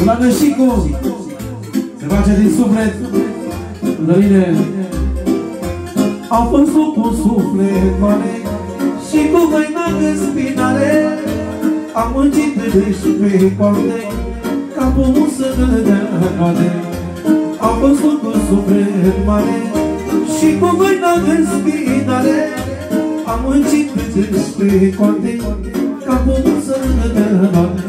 La Nășicu se face din suflet. Dărine am văzut cu suflet mare și cu mâina în spinare. Am muncit și pe coarte ca pomul să ne dea roade. Am văzut cu suflet mare și cu mâina în spinare. Am muncit și pe coarte ca pomul să ne dea roade.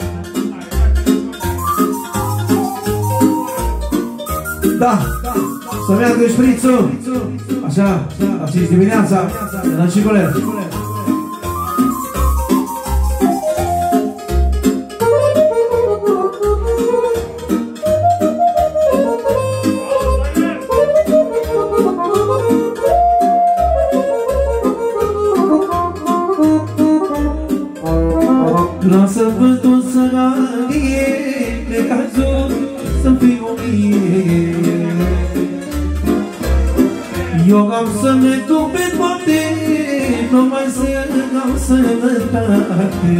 Da, să meargă șprițul. Așa, la 5 dimineața, la Nășicule. Lasă vântul să radie, de cazul să fiu mie. Eu am să ne duc pe toate, numai să am sănătate.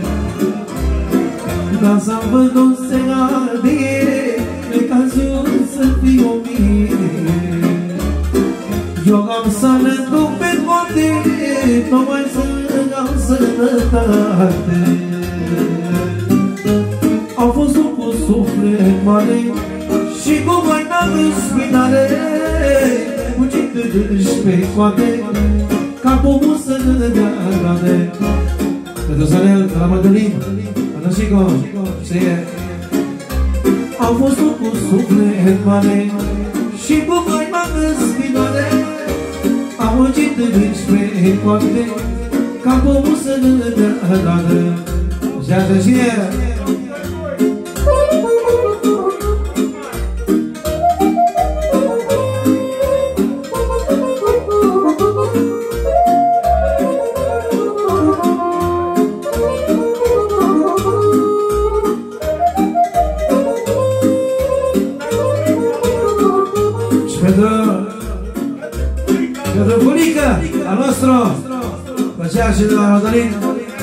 Lasă vântul să radie, de cazul să fiu mie. Eu am să ne duc pe toate, numai să am sănătate. Am fost cu suflet mare și cu mâina în spinare. Muncit-și pe coate ca pomul să ne dea roade. Pentru Zanel, de la Mădălin, la Nășicu, știe. Am fost cu suflet mare și cu mâina în spinare. Am muncit-și pe coate ca pomul să ne dea roade. Și asta știe. Pentru bunica a nostru, plăcea și de la Mădălin.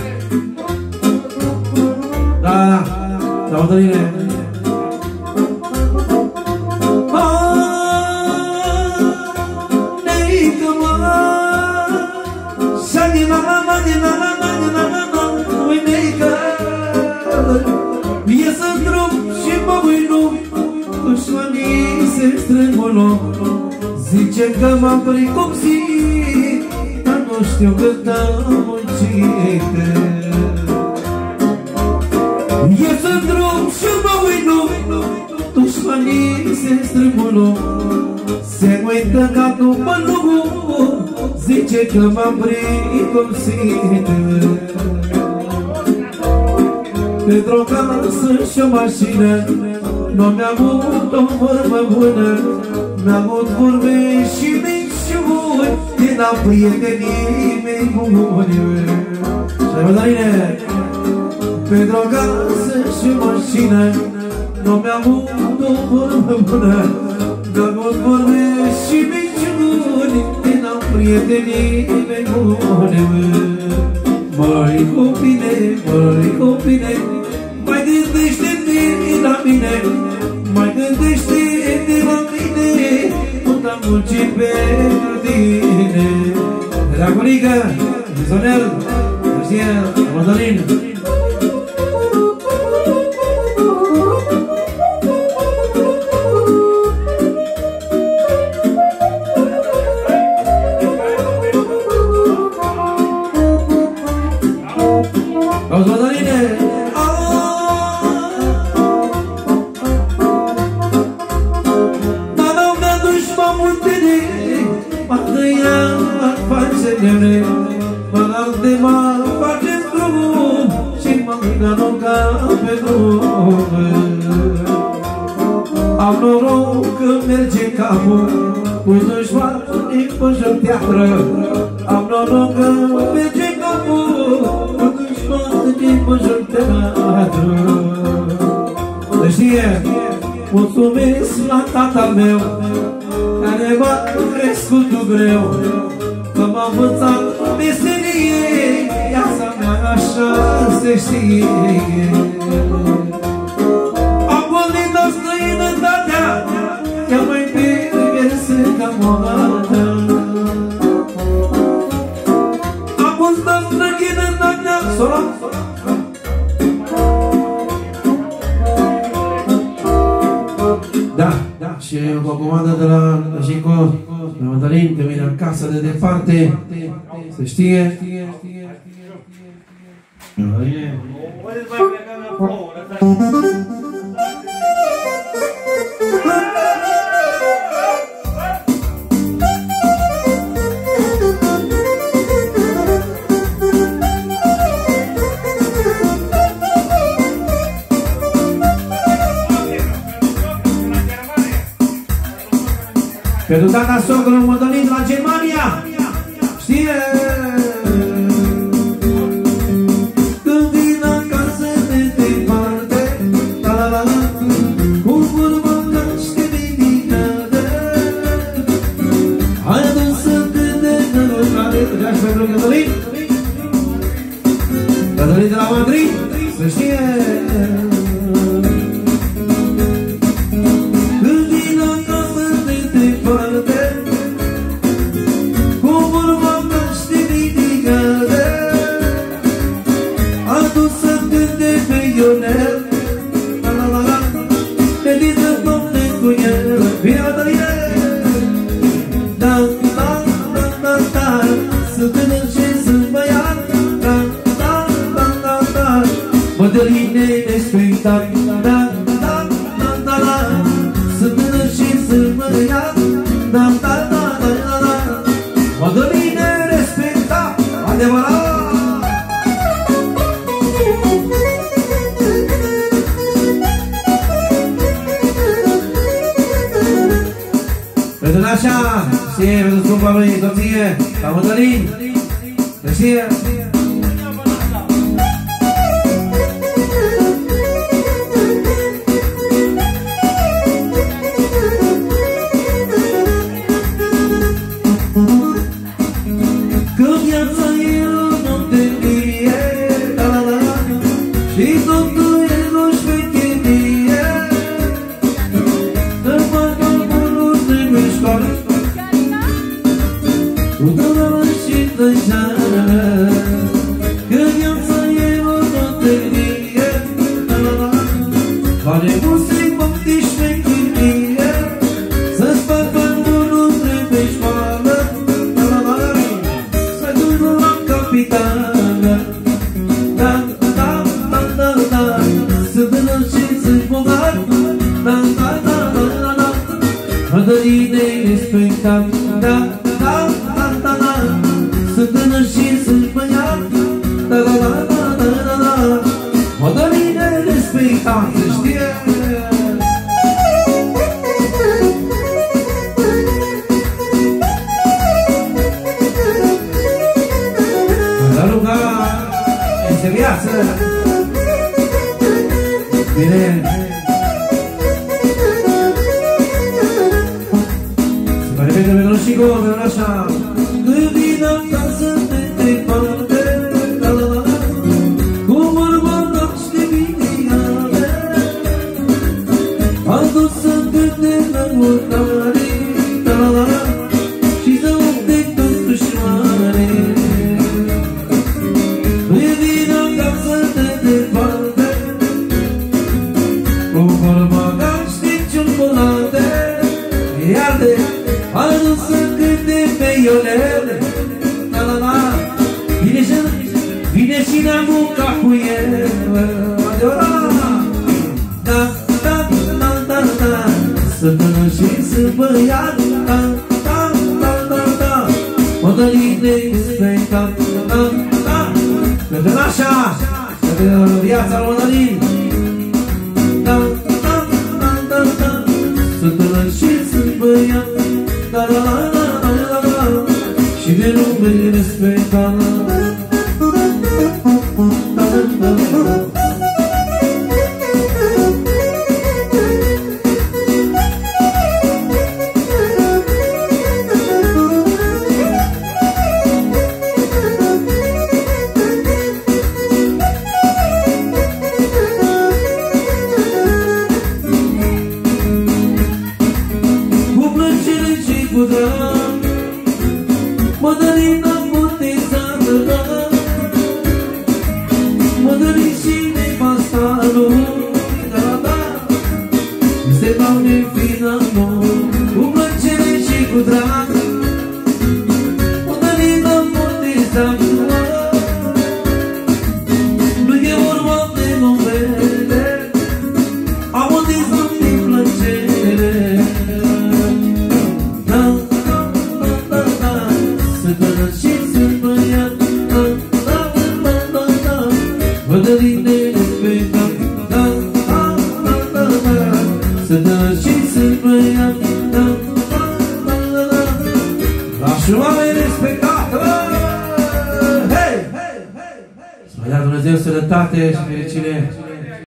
Da, la Mădăline. Neică mă, și-a-di mama, ui neică, ies în drum și mă uinu, dușmanii se strâng un loc. Zice că m-am precopsit, dar nu știu cât am muncit. Ies în drum și mă uinu, dușmanii se strâmbulă. Se uită ca după lugu, zice că m-am precopsit. Pentru casă și o mașină, nu mi-am avut o vorbă bună. Mi-am avut vorbe și minciuni din a prietenii mei buni. Și-ai Mădăline, pentru o casă și o mașină, nu mi-am avut o vorbă bună. Mi-am avut vorbe și minciuni din a prietenii mei buni. Măi copile, mai gândește-te la mine, mai gândește-te la mine, cât am muncit pentru tine. De la bunica, de Zonel, de Mădălin. Auzi, Mădăline! Mă lasă de mă face drum și mă arunca pe drum. Am noroc că merge capul cu dușmanii pe joc teatră. Am noroc că merge capul cu dușmanii pe joc teatră. Să știe, mulțumesc la tatăl meu care m-a crescut greu, că m-a învățat meserie, viața mea așa se știe. Și cu o comandă de la Jico, la Mădălin, că vine acasă de departe, să știe. Pentru tata socră Mădălin de la Germania, știe? Când vin acasă de departe, la-la-la, cu vorba naște ridicată, hai adus-să câte nărucare, dragi pentru Mădălin, Mădălin de la Madrid, să știe? Mădăline respectat, da, da, da, da, da, să tânăr și să mă ia, da, da, da, da, da, da, Mădăline respectat, adevărat! Pentru așa, știe, pentru scumpa lui soție, la Mădălin, să știe. Mădăline respectat, da, da, da, da, da, sunt tânăr și sunt băiat, da, da, da, da, da, da, da, Mădăline respectat, să știe. La ruga, este viață, bine. Și gol, așa. Când vin acasă de departe, la-la-la, cu vorba naște vinează, adus-să câte nămurtare, la-la-la, și să uite tot dușmane. Când vin acasă de departe, cu vorba naște cioccolate, iarde, adus-să câte peionele, la-la-la, vine și neamul ca cu ele, adevărat, da, da, da, da, da, să tânăr și să băiat, da, da, da, da, da, Mădăline respectat, da, da, pentru așa, pentru viața lui Mădălin, da, da, da, da, da, să tânăr și să băiat, da, da, da, da, da, da, și de lume respectat, da, da, da, da. Mădălina botezată sănătate și fericire.